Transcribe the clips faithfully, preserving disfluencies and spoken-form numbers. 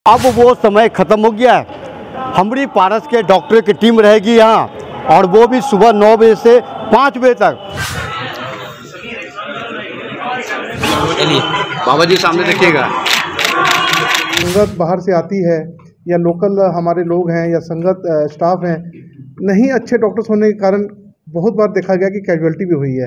अब वो समय ख़त्म हो गया है। हमरी पारस के डॉक्टर की टीम रहेगी यहाँ, और वो भी सुबह नौ बजे से पाँच बजे तक। बाबा जी सामने देखिएगा। संगत बाहर से आती है या लोकल हमारे लोग हैं या संगत स्टाफ हैं, नहीं अच्छे डॉक्टर्स होने के कारण बहुत बार देखा गया कि कैजुअल्टी भी हुई है।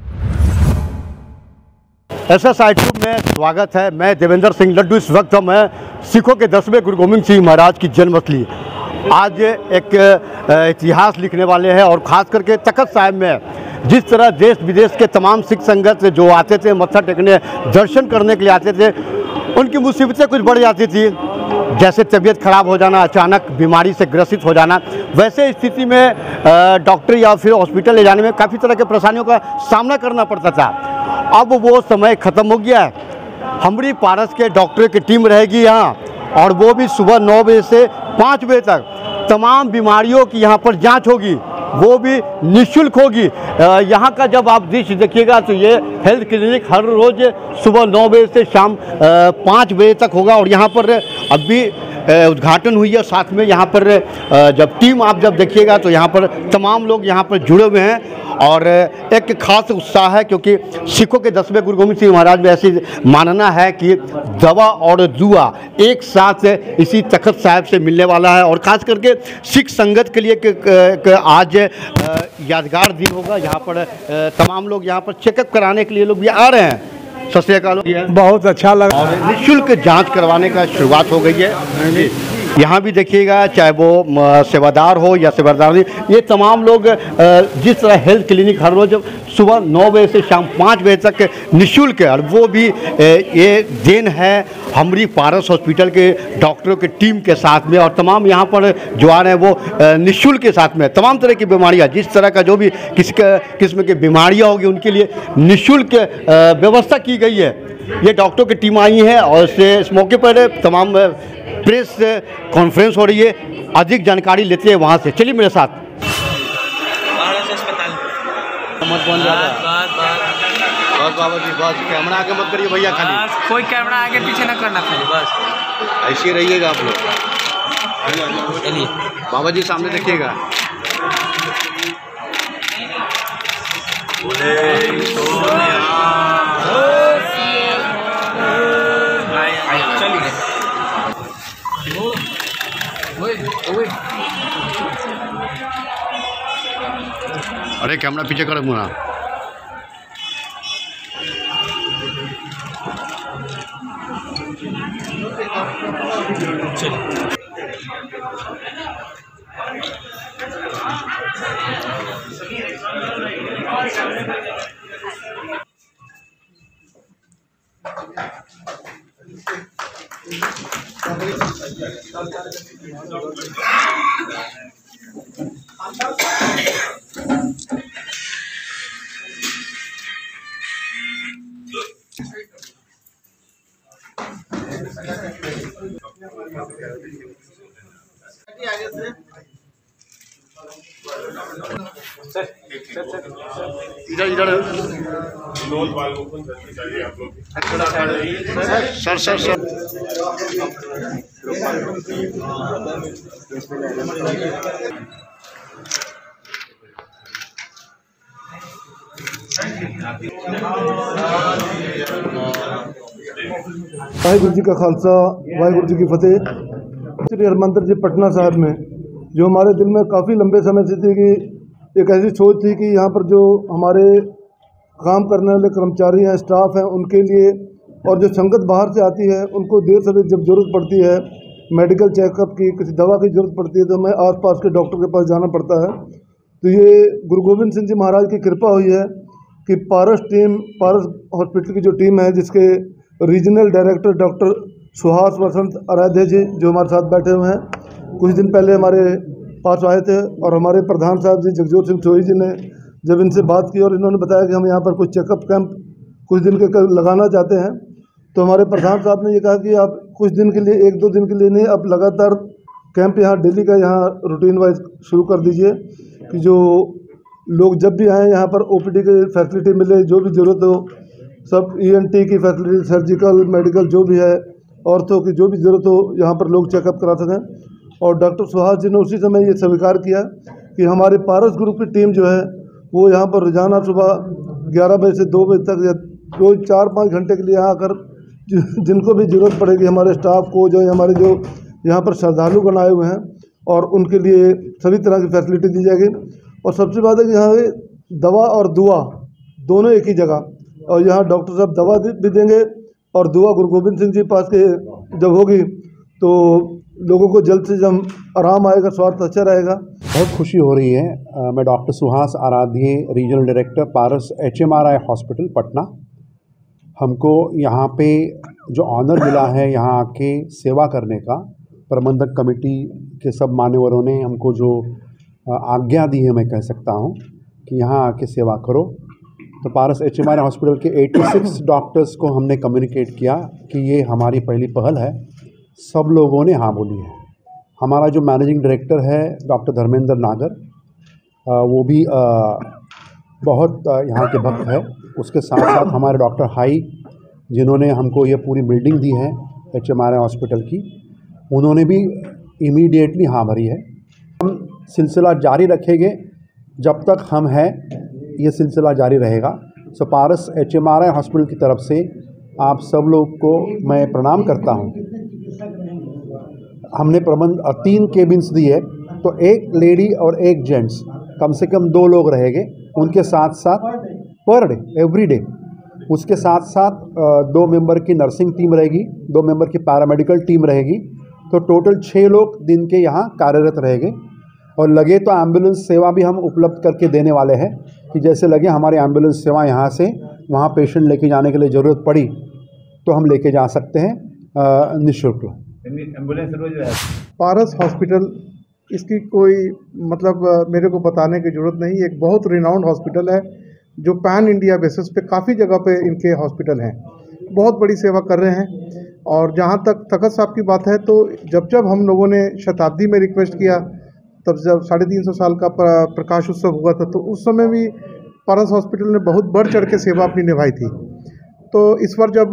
ऐसा साइटूब में स्वागत है। मैं देवेंद्र सिंह लड्डू। इस वक्त हम हैं सिखों के दसवें गुरु गोविंद सिंह महाराज की जन्मस्थली। आज एक इतिहास लिखने वाले हैं, और ख़ास करके तखत साहिब में जिस तरह देश विदेश के तमाम सिख संगत जो आते थे, मत्था टेकने दर्शन करने के लिए आते थे, उनकी मुसीबतें कुछ बढ़ जाती थी। जैसे तबीयत ख़राब हो जाना, अचानक बीमारी से ग्रसित हो जाना, वैसे स्थिति में डॉक्टर या फिर हॉस्पिटल ले जाने में काफ़ी तरह के परेशानियों का सामना करना पड़ता था। अब वो समय ख़त्म हो गया है। हमरी पारस के डॉक्टर की टीम रहेगी यहाँ, और वो भी सुबह नौ बजे से पाँच बजे तक तमाम बीमारियों की यहाँ पर जांच होगी, वो भी निःशुल्क होगी। यहाँ का जब आप दृश्य देखिएगा तो ये हेल्थ क्लिनिक हर रोज़ सुबह नौ बजे से शाम पाँच बजे तक होगा। और यहाँ पर अभी उद्घाटन हुई है, साथ में यहाँ पर जब टीम आप जब देखिएगा तो यहाँ पर तमाम लोग यहाँ पर जुड़े हुए हैं, और एक खास उत्साह है, क्योंकि सिखों के दसवें गुरु गोविंद सिंह महाराज में ऐसी मानना है कि दवा और दुआ एक साथ इसी तखत साहिब से मिलने वाला है। और ख़ास करके सिख संगत के लिए कि, कि आज यादगार दिन होगा। यहाँ पर तमाम लोग यहाँ पर चेकअप कराने के लिए लोग भी आ रहे हैं। सत श्री अकाल। बहुत अच्छा लगा, और निःशुल्क जांच करवाने का शुरुआत हो गई है। यहाँ भी देखिएगा, चाहे वो सेवादार हो या सेवादार नहीं, ये तमाम लोग जिस तरह हेल्थ क्लिनिक हर रोज़ सुबह नौ बजे से शाम पाँच बजे तक निःशुल्क है, और वो भी ये देन है हमरी पारस हॉस्पिटल के डॉक्टरों की टीम के साथ में। और तमाम यहाँ पर जो आ रहे हैं वो निःशुल्क के साथ में तमाम तरह की बीमारियाँ, जिस तरह का जो भी किसी किस्म की बीमारियाँ होगी, उनके लिए निःशुल्क व्यवस्था की गई है। ये डॉक्टरों की टीम आई है, और इस मौके पर तमाम प्रेस कॉन्फ्रेंस हो रही है। अधिक जानकारी लेते हैं वहाँ से। चलिए मेरे साथ। अस्पताल मत बन बस बाबा जी, बस कैमरा आगे मत करिए भैया, खाली कोई कैमरा आगे पीछे ना करना, खाली बस ऐसे रहिएगा आप लोग। चलिए बाबा जी सामने देखिएगा। अरे कैमरा पीछे करो मुना। इधर इधर sir sir sir Waheguru ji का खालसा, वाहिगुरु जी की फतेह। श्री हरमंदिर जी पटना साहिब में जो हमारे दिल में काफ़ी लंबे समय से थी कि एक ऐसी सोच थी कि यहाँ पर जो हमारे काम करने वाले कर्मचारी हैं, स्टाफ हैं, उनके लिए, और जो संगत बाहर से आती है उनको देर से जब ज़रूरत पड़ती है मेडिकल चेकअप की, किसी दवा की ज़रूरत पड़ती है, तो हमें आसपास के डॉक्टर के पास जाना पड़ता है। तो ये गुरु गोविंद सिंह जी महाराज की कृपा हुई है कि पारस टीम, पारस हॉस्पिटल की जो टीम है, जिसके regional director doctor Suhas Vasant Aradhya ji जो हमारे साथ बैठे हुए हैं, कुछ दिन पहले हमारे पास आए थे, और हमारे प्रधान साहब जी जगजोत सिंह सोही जी ने जब इनसे बात की और इन्होंने बताया कि हम यहाँ पर कुछ चेकअप कैंप कुछ दिन के लगाना चाहते हैं, तो हमारे प्रधान साहब ने ये कहा कि आप कुछ दिन के लिए, एक दो दिन के लिए नहीं, आप लगातार कैंप यहाँ डेली का यहाँ रूटीन वाइज शुरू कर दीजिए कि जो लोग जब भी आएँ यहाँ पर ओपीडी की फैसिलिटी मिले, जो भी ज़रूरत हो, सब ईएनटी की फैसिलिटी, सर्जिकल, मेडिकल जो भी है औरतों की जो भी ज़रूरत हो यहाँ पर लोग चेकअप करा सकें। और डॉक्टर सुहास जी ने उसी समय ये स्वीकार किया कि हमारे पारस ग्रुप की टीम जो है वो यहाँ पर रोजाना सुबह ग्यारह बजे से दो बजे तक या रोज चार पाँच घंटे के लिए यहाँ आकर जिनको भी ज़रूरत पड़ेगी हमारे स्टाफ को, जो हमारे जो यहाँ पर श्रद्धालुगण आए हुए हैं, और उनके लिए सभी तरह की फैसिलिटी दी जाएगी। और सबसे बात है कि यहाँ दवा और दुआ दोनों एक ही जगह, और यहाँ डॉक्टर साहब दवा भी देंगे और दुआ गुरु गोविंद सिंह जी पास के जब होगी तो लोगों को जल्द से जल्द आराम आएगा, स्वास्थ्य अच्छा रहेगा। बहुत खुशी हो रही है। आ, मैं doctor Suhas Aradhya, regional director Paras H M R I hospital Patna. हमको यहाँ पे जो ऑनर मिला है यहाँ आके सेवा करने का, प्रबंधक कमेटी के सब मान्यवरों ने हमको जो आज्ञा दी है, मैं कह सकता हूँ कि यहाँ आके सेवा करो। तो Paras H M R I hospital के छियासी डॉक्टर्स को हमने कम्युनिकेट किया कि ये हमारी पहली पहल है। सब लोगों ने हाँ बोली है। हमारा जो मैनेजिंग डायरेक्टर है डॉक्टर धर्मेंद्र नागर, वो भी बहुत यहाँ के भक्त है। उसके साथ साथ हमारे डॉक्टर हाई, जिन्होंने हमको ये पूरी बिल्डिंग दी है H M R I hospital की, उन्होंने भी इमीडिएटली हाँ भरी है। हम सिलसिला जारी रखेंगे जब तक हम हैं, ये सिलसिला जारी रहेगा। So Paras H M R I hospital की तरफ से आप सब लोग को मैं प्रणाम करता हूँ। हमने प्रबंध तीन केबिन्स दिए, तो एक लेडी और एक जेंट्स, कम से कम दो लोग रहेंगे उनके साथ साथ पर डे, एवरी डे। उसके साथ साथ दो मेंबर की नर्सिंग टीम रहेगी, दो मेंबर की पैरामेडिकल टीम रहेगी, तो टोटल छः लोग दिन के यहाँ कार्यरत रहेंगे। और लगे तो एम्बुलेंस सेवा भी हम उपलब्ध करके देने वाले हैं कि जैसे लगे हमारी एम्बुलेंस सेवा यहाँ से वहाँ पेशेंट लेके जाने के लिए ज़रूरत पड़ी तो हम लेके जा सकते हैं निःशुल्क। एम्बुलेंस रोज पारस हॉस्पिटल, इसकी कोई मतलब मेरे को बताने की ज़रूरत नहीं। एक बहुत रिनाउंड हॉस्पिटल है जो पैन इंडिया बेसिस पे काफ़ी जगह पे इनके हॉस्पिटल हैं, बहुत बड़ी सेवा कर रहे हैं। और जहाँ तक तखत साहब की बात है, तो जब जब हम लोगों ने शताब्दी में रिक्वेस्ट किया, तब जब साढ़े तीन सौ साल का प्रकाश उत्सव हुआ था, तो उस समय भी पारस हॉस्पिटल ने बहुत बढ़ चढ़ के सेवा अपनी निभाई थी। तो इस बार जब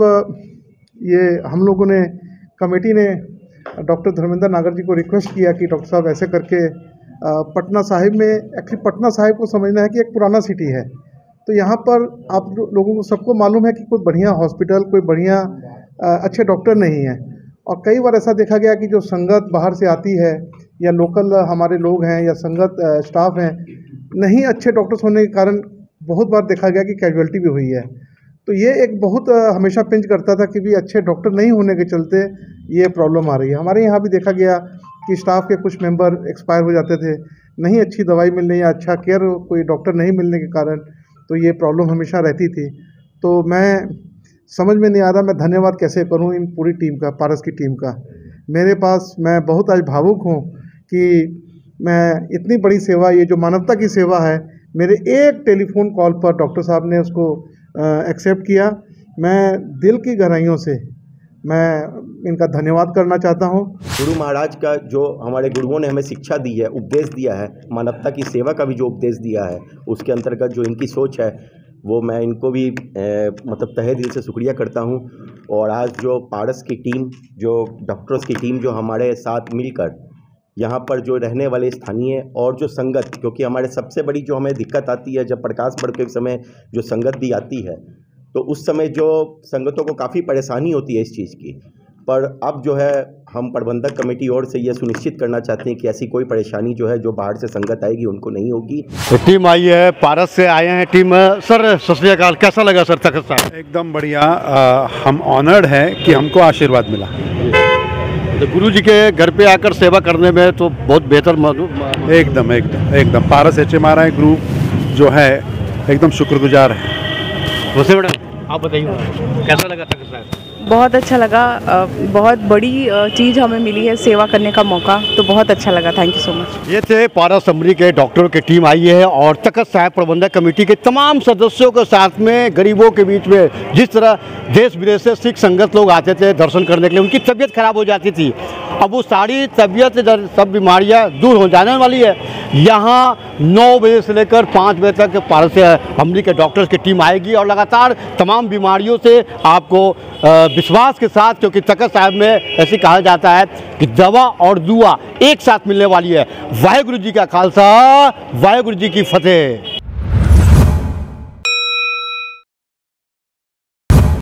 ये हम लोगों ने कमेटी ने डॉक्टर धर्मेंद्र नागर जी को रिक्वेस्ट किया कि डॉक्टर साहब ऐसे करके पटना साहिब में, एक्चुअली पटना साहिब को समझना है कि एक पुराना सिटी है, तो यहाँ पर आप लोगों को सबको मालूम है कि कोई बढ़िया हॉस्पिटल, कोई बढ़िया अच्छे डॉक्टर नहीं है। और कई बार ऐसा देखा गया कि जो संगत बाहर से आती है या लोकल हमारे लोग हैं या संगत स्टाफ हैं, नहीं अच्छे डॉक्टर्स होने के कारण बहुत बार देखा गया कि कैजुअलिटी भी हुई है। तो ये एक बहुत हमेशा पिंच करता था कि भी अच्छे डॉक्टर नहीं होने के चलते ये प्रॉब्लम आ रही है। हमारे यहाँ भी देखा गया कि स्टाफ के कुछ मेंबर एक्सपायर हो जाते थे, नहीं अच्छी दवाई मिलने या अच्छा केयर कोई डॉक्टर नहीं मिलने के कारण, तो ये प्रॉब्लम हमेशा रहती थी। तो मैं समझ में नहीं आ रहा मैं धन्यवाद कैसे करूं इन पूरी टीम का, पारस की टीम का। मेरे पास, मैं बहुत आज भावुक हूं कि मैं इतनी बड़ी सेवा, ये जो मानवता की सेवा है, मेरे एक टेलीफोन कॉल पर डॉक्टर साहब ने उसको एक्सेप्ट किया। मैं दिल की गहराइयों से मैं इनका धन्यवाद करना चाहता हूं। गुरु महाराज का जो हमारे गुरुओं ने हमें शिक्षा दी है, उपदेश दिया है, मानवता की सेवा का भी जो उपदेश दिया है, उसके अंतर्गत जो इनकी सोच है वो मैं इनको भी ए, मतलब तहे दिल से शुक्रिया करता हूं। और आज जो पारस की टीम, जो डॉक्टर्स की टीम जो हमारे साथ मिलकर यहाँ पर जो रहने वाले स्थानीय और जो संगत, क्योंकि हमारे सबसे बड़ी जो हमें दिक्कत आती है जब प्रकाश पर्व के समय जो संगत भी आती है, तो उस समय जो संगतों को काफ़ी परेशानी होती है इस चीज़ की, पर अब जो है हम प्रबंधक कमेटी ओर से ये सुनिश्चित करना चाहते हैं कि ऐसी कोई परेशानी जो है जो बाहर से संगत आएगी उनको नहीं होगी। टीम आई है, पारस से आए हैं टीम। सर सत श्री अकाल, कैसा लगा सर तखत साहब? एकदम बढ़िया। आ, हम ऑनर्ड हैं कि हमको आशीर्वाद मिला। तो गुरु जी के घर पे आकर सेवा करने में तो बहुत बेहतर मालूम। एकदम एकदम एकदम Paras H M R I group जो है एकदम शुक्रगुजार है। वैसे मैडम आप बताइए कैसा लगा तखत साहब? बहुत अच्छा लगा। बहुत बड़ी चीज़ हमें मिली है, सेवा करने का मौका, तो बहुत अच्छा लगा। Thank you so much. ये थे पारस असेंबली के डॉक्टरों की टीम आई है और तखत साहिब प्रबंधक कमेटी के तमाम सदस्यों के साथ में गरीबों के बीच में, जिस तरह देश विदेश से सिख संगत लोग आते थे दर्शन करने के लिए, उनकी तबीयत खराब हो जाती थी, अब वो सारी तबीयत सब बीमारियाँ दूर हो जाने वाली है। यहाँ नौ बजे से लेकर पाँच बजे तक पारस असेंबली के डॉक्टर्स की टीम आएगी और लगातार तमाम बीमारियों से आपको विश्वास के साथ, क्योंकि तखत साहिब में ऐसे कहा जाता है कि दवा और दुआ एक साथ मिलने वाली है। वाहेगुरु जी का खालसा, वाहेगुरु जी की फतेह।